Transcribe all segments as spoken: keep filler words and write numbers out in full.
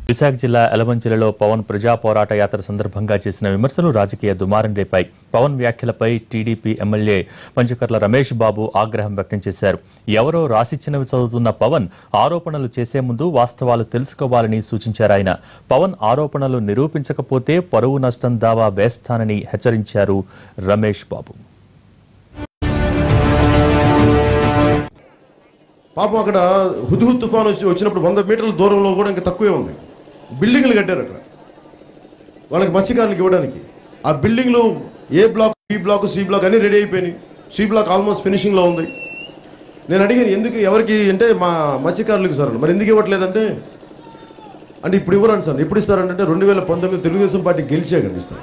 విశాఖ జిల్లా ఎలమంచిలలో పవన్ ప్రజా పోరాట యాత్ర సందర్భంగా చేసిన విమర్శలు రాజకీయ దుమారం రేపాయి. పవన్ వ్యాఖ్యలపై టీడీపీ ఎమ్మెల్యే పంచకర్ల రమేష్ బాబు ఆగ్రహం వ్యక్తం చేశారు. ఎవరో రాసిచ్చినవి చదువుతున్న పవన్ ఆరోపణలు చేసే ముందు వాస్తవాలు తెలుసుకోవాలని సూచించారు. ఆయన పవన్ ఆరోపణలు నిరూపించకపోతే పరువు నష్టం దావా వేస్తానని హెచ్చరించారు రమేష్ బాబు. పాపం అక్కడ హుద్హుద్ తుఫాను వచ్చి వచ్చినప్పుడు వంద మీటర్ల దూరంలో కూడా ఇంకా తక్కువే ఉంది. బిల్డింగ్లు కట్టారు అక్కడ వాళ్ళకి మత్స్యకారులకు ఇవ్వడానికి. ఆ బిల్డింగ్లు A block, B block, C block అన్ని రెడీ అయిపోయినాయి. సి బ్లాక్ ఆల్మోస్ట్ ఫినిషింగ్లో ఉంది. నేను అడిగాను ఎందుకు ఎవరికి అంటే మా మత్స్యకారులకు సార్ మరి ఎందుకు ఇవ్వట్లేదంటే అంటే ఇప్పుడు ఇవ్వరండి సార్. ఎప్పుడు ఇస్తారంటే రెండు వేల పంతొమ్మిది తెలుగుదేశం పార్టీ గెలిచాక ఇస్తారు.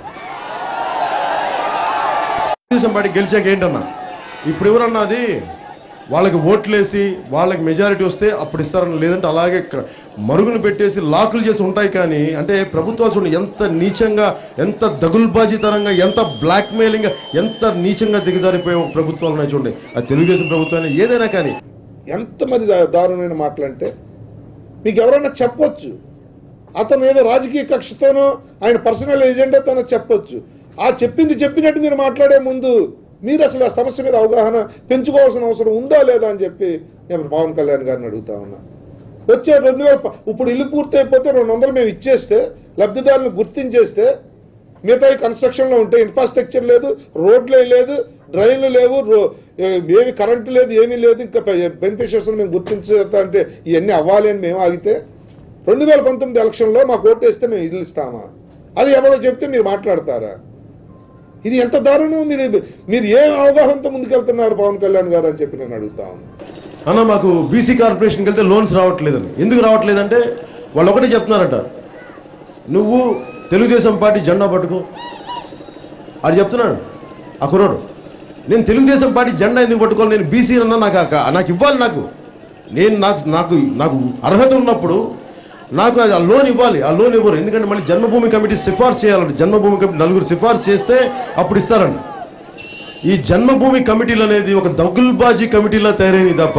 తెలుగుదేశం పార్టీ గెలిచాక ఏంటన్నా ఇప్పుడు ఇవ్వరన్నా, అది వాళ్ళకి ఓట్లేసి వాళ్ళకి మెజారిటీ వస్తే అప్పుడు ఇస్తారని, లేదంటే అలాగే మరుగును పెట్టేసి లాకులు చేసి ఉంటాయి. కానీ అంటే ప్రభుత్వాలు చూడండి ఎంత నీచంగా, ఎంత దగుల్బాజీతనంగా, ఎంత బ్లాక్మెయిలింగ్, ఎంత నీచంగా దిగజారిపోయే ప్రభుత్వాలు ఉన్నాయి చూడండి. అది తెలుగుదేశం ప్రభుత్వాన్ని ఏదైనా కానీ ఎంత మరి దారుణమైన మాటలంటే మీకు ఎవరైనా చెప్పొచ్చు, అతను ఏదో రాజకీయ కక్షతోనో ఆయన పర్సనల్ ఎజెండాతోనో చెప్పొచ్చు. ఆ చెప్పింది చెప్పినట్టు మీరు మాట్లాడే ముందు మీరు అసలు ఆ సమస్య మీద అవగాహన పెంచుకోవాల్సిన అవసరం ఉందా లేదా అని చెప్పి నేను పవన్ కళ్యాణ్ గారిని అడుగుతా ఉన్నా. వచ్చే రెండు వేల ఇప్పుడు ఇల్లు పూర్తి అయిపోతే రెండు వందలు మేము ఇచ్చేస్తే, లబ్ధిదారులను గుర్తించేస్తే, మిగతా కన్స్ట్రక్షన్లో ఉంటే ఇన్ఫ్రాస్ట్రక్చర్ లేదు, రోడ్లే లేదు, డ్రైన్లు లేవు, ఏమి కరెంటు లేదు, ఏమీ లేదు, ఇంకా బెనిఫిషియర్స్ మేము గుర్తించాలంటే ఇవన్నీ అవ్వాలి అని మేము ఆగితే రెండు వేల పంతొమ్మిది ఎలక్షన్లో మాకు ఓటు వేస్తే మేము ఇల్లు ఇస్తామా? అది ఎవరో చెప్తే మీరు మాట్లాడతారా? ఇది ఎంత దారుణం! మీరు మీరు ఏ అవగాహనతో ముందుకెళ్తున్నారు పవన్ కళ్యాణ్ గారు అని చెప్పి నేను అడుగుతా ఉన్నాను. అన్న మాకు బీసీ కార్పొరేషన్కి వెళ్తే లోన్స్ రావట్లేదని. ఎందుకు రావట్లేదంటే వాళ్ళు ఒకటే చెప్తున్నారట, నువ్వు తెలుగుదేశం పార్టీ జెండా పట్టుకో అది చెప్తున్నాడు ఆ కుర్రాడు. నేను తెలుగుదేశం పార్టీ జెండా ఎందుకు పట్టుకోవాలి? నేను బీసీ అన్నా, నాకు నాకు ఇవ్వాలి. నాకు నేను నాకు నాకు నాకు అర్హత ఉన్నప్పుడు నాకు ఆ లోన్ ఇవ్వాలి. ఆ లోన్ ఇవ్వరు. ఎందుకంటే మళ్ళీ జన్మభూమి కమిటీ సిఫార్సు చేయాలండి. జన్మభూమి కమిటీ నలుగురు సిఫార్సు చేస్తే అప్పుడు ఇస్తారండి. ఈ జన్మభూమి కమిటీలు అనేది ఒక దగుల్బాజీ కమిటీలా తయారైంది తప్ప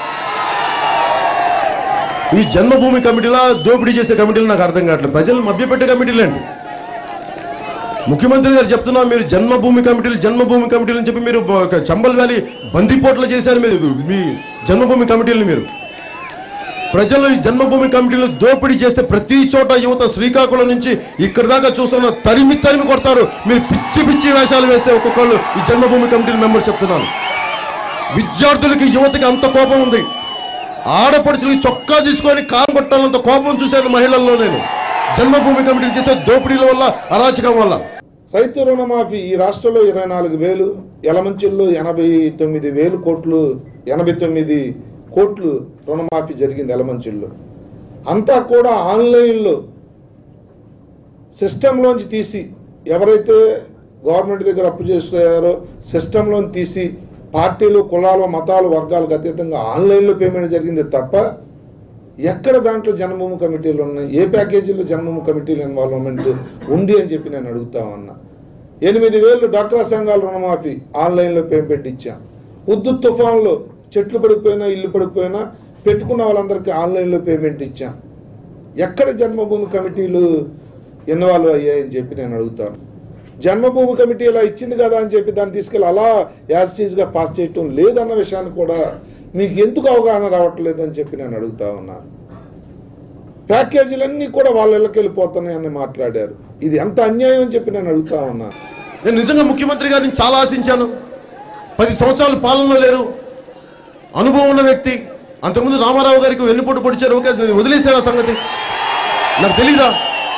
ఈ జన్మభూమి కమిటీలా దోపిడీ చేసే కమిటీలు నాకు అర్థం కావట్లేదు. ప్రజలు మభ్యపెట్టే కమిటీలండి. ముఖ్యమంత్రి గారు చెప్తున్నా మీరు జన్మభూమి కమిటీలు జన్మభూమి కమిటీలు అని చెప్పి మీరు చంబల్ వ్యాలీ బందిపోట్లు చేశారు మీరు మీ జన్మభూమి కమిటీలను. మీరు ప్రజలు ఈ జన్మభూమి కమిటీలు దోపిడీ చేస్తే ప్రతి చోట యువత శ్రీకాకుళం నుంచి ఇక్కడి దాకా చూస్తున్న తరిమి తరిమి కొడతారు. మీరు పిచ్చి పిచ్చి వేషాలు వేస్తే ఒక్కొక్కళ్ళు ఈ జన్మభూమి కమిటీల మెంబర్స్ చెప్తున్నాను. విద్యార్థులకి యువతకి అంత కోపం ఉంది. ఆడపడుచులకి చొక్కా తీసుకొని కాలు కొట్టాలంత కోపం చూశాను మహిళల్లో నేను. జన్మభూమి కమిటీలు చేసే దోపిడీల వల్ల, అరాచకం వల్ల. రైతు రుణమాఫీ ఈ రాష్ట్రంలో ఇరవై నాలుగు వేలు ఎలమంచిల్లో ఎనభై తొమ్మిది వేలు కోట్లు ఎనభై తొమ్మిది కోట్లు రుణమాఫీ జరిగింది ఎలమంచిల్లో. అంతా కూడా ఆన్లైన్లో సిస్టంలోంచి తీసి, ఎవరైతే గవర్నమెంట్ దగ్గర అప్పు చేస్తారో సిస్టంలోని తీసి పార్టీలు, కులాలు, మతాలు, వర్గాలకు అతీతంగా ఆన్లైన్లో పేమెంట్ జరిగింది తప్ప ఎక్కడ దాంట్లో జన్మభూమి కమిటీలు ఉన్నాయి? ఏ ప్యాకేజీలో జన్మభూమి కమిటీలు ఇన్వాల్వ్మెంట్ ఉంది అని చెప్పి నేను అడుగుతా ఉన్నా. ఎనిమిది వేలు డాక్రా సంఘాల రుణమాఫీ ఆన్లైన్లో పేమెంట్ ఇచ్చాం. హుద్హుద్ తుఫాన్లో చెట్లు పడిపోయినా, ఇల్లు పడిపోయినా పెట్టుకున్న వాళ్ళందరికీ ఆన్లైన్లో పేమెంట్ ఇచ్చాం. ఎక్కడ జన్మభూమి కమిటీలు ఇన్వాల్వ్ అయ్యాయని చెప్పి నేను అడుగుతాను. జన్మభూమి కమిటీ ఇలా ఇచ్చింది కదా అని చెప్పి దాన్ని తీసుకెళ్ళి అలా యాజిటీస్గా పాస్ చేయటం లేదన్న విషయాన్ని కూడా మీకు ఎందుకు అవగాహన రావట్లేదు అని చెప్పి నేను అడుగుతా ఉన్నాను. ప్యాకేజీలన్నీ కూడా వాళ్ళ ఇళ్ళకి వెళ్ళిపోతున్నాయని మాట్లాడారు. ఇది ఎంత అన్యాయం అని చెప్పి నేను అడుగుతా ఉన్నాను. నేను నిజంగా ముఖ్యమంత్రి గారిని చాలా ఆశించాను. పది సంవత్సరాలు పాలనలో లేరు, అనుభవం ఉన్న వ్యక్తి. అంతకుముందు రామారావు గారికి వెన్నుపోటు పొడిచారు, ఓకే వదిలేశారు ఆ సంగతి, నాకు తెలీదా?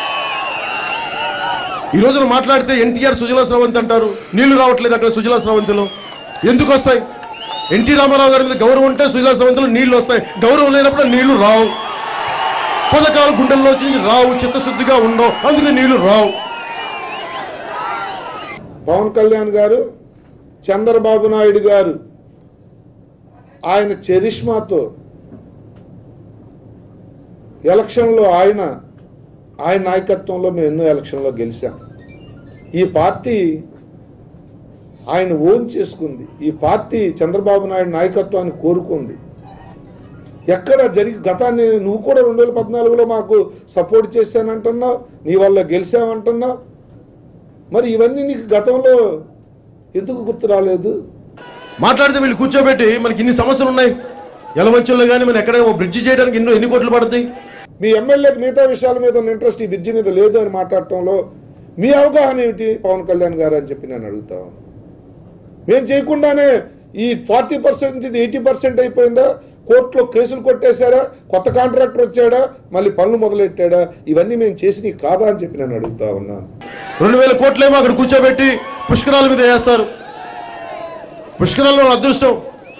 ఈ రోజున మాట్లాడితే ఎన్టీఆర్ సుజలా స్రవంతి అంటారు. నీళ్లు రావట్లేదు అక్కడ సుజలా స్రవంతిలో. ఎందుకు వస్తాయి? ఎన్టీ రామారావు గారి మీద గౌరవం ఉంటే సుజలా స్రవంతిలో నీళ్లు వస్తాయి. గౌరవం లేనప్పుడు నీళ్లు రావు. పథకాలు గుండెల్లో వచ్చి రావు, చిత్తశుద్ధిగా ఉండవు, అందుకే నీళ్లు రావు. పవన్ కళ్యాణ్ గారు, చంద్రబాబు నాయుడు గారు ఆయన చరిష్మాతో ఎలక్షన్లో ఆయన ఆయన నాయకత్వంలో మేము ఎన్నో ఎలక్షన్లో గెలిచాం. ఈ పార్టీ ఆయన ఓన్ చేసుకుంది. ఈ పార్టీ చంద్రబాబు నాయుడు నాయకత్వాన్ని కోరుకుంది. ఎక్కడ జరిగి గతాన్ని నువ్వు కూడా రెండు వేల పద్నాలుగులో మాకు సపోర్ట్ చేశానంటున్నావు, నీ వల్ల గెలిచామంటున్నావు. మరి ఇవన్నీ నీకు గతంలో ఎందుకు గుర్తు రాలేదు? మాట్లాడితే వీళ్ళు కూర్చోబెట్టి మనకి ఇన్ని సమస్యలు ఉన్నాయి, ఎలమంచుల్లో కానీ మనం ఎక్కడ బ్రిడ్జి చేయడానికి ఎన్నో ఎన్ని కోట్లు పడుతుంది. మీ ఎమ్మెల్యేకి మిగతా విషయాల మీద ఉన్న ఇంట్రెస్ట్ ఈ బ్రిడ్జి మీద లేదు అని మాట్లాడటంలో మీ అవగాహన ఏమిటి పవన్ కళ్యాణ్ గారు అని చెప్పి నేను అడుగుతా. మేము చేయకుండానే ఈ ఫార్టీ పర్సెంట్ ఇది ఎయిటీ పర్సెంట్ అయిపోయిందా? కోర్టులో కేసులు కొట్టేశారా? కొత్త కాంట్రాక్టర్ వచ్చాడా? మళ్ళీ పనులు మొదలెట్టాడా? ఇవన్నీ మేము చేసి కాదా అని చెప్పి నేను అడుగుతా ఉన్నాను. రెండు వేల కోట్లేమో అక్కడ కూర్చోబెట్టి పుష్కరాల మీద వేస్తారు. పుష్కరాల్లో అదృష్టం,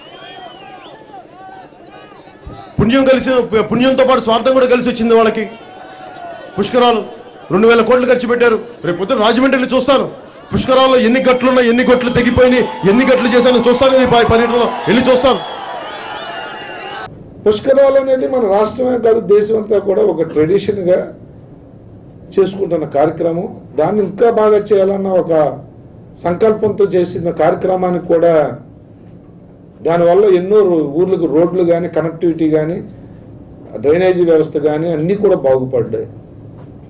పుణ్యం కలిసి పుణ్యంతో పాటు స్వార్థం కూడా కలిసి వచ్చింది వాళ్ళకి. పుష్కరాలు రెండు వేల కోట్లు ఖర్చు పెట్టారు. రేపు పొద్దున రాజమండ్రిలో చూస్తాను పుష్కరాల్లో ఎన్ని గట్లున్నా, ఎన్ని గట్లు తెగిపోయినాయి, ఎన్ని గట్లు చేశాను చూస్తాను. ఇది పర్యటనలో వెళ్ళి చూస్తాను. పుష్కరాలు అనేది మన రాష్ట్రమే కాదు దేశం అంతా కూడా ఒక ట్రెడిషన్గా చేసుకుంటున్న కార్యక్రమం. దాన్ని ఇంకా బాగా చేయాలన్న ఒక సంకల్పంతో చేసిన కార్యక్రమానికి కూడా దానివల్ల ఎన్నో ఊర్లకు రోడ్లు కానీ, కనెక్టివిటీ కానీ, డ్రైనేజీ వ్యవస్థ కానీ అన్నీ కూడా బాగుపడ్డాయి.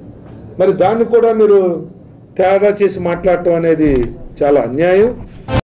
మరి దాన్ని కూడా మీరు తేడా చేసి మాట్లాడటం అనేది చాలా అన్యాయం.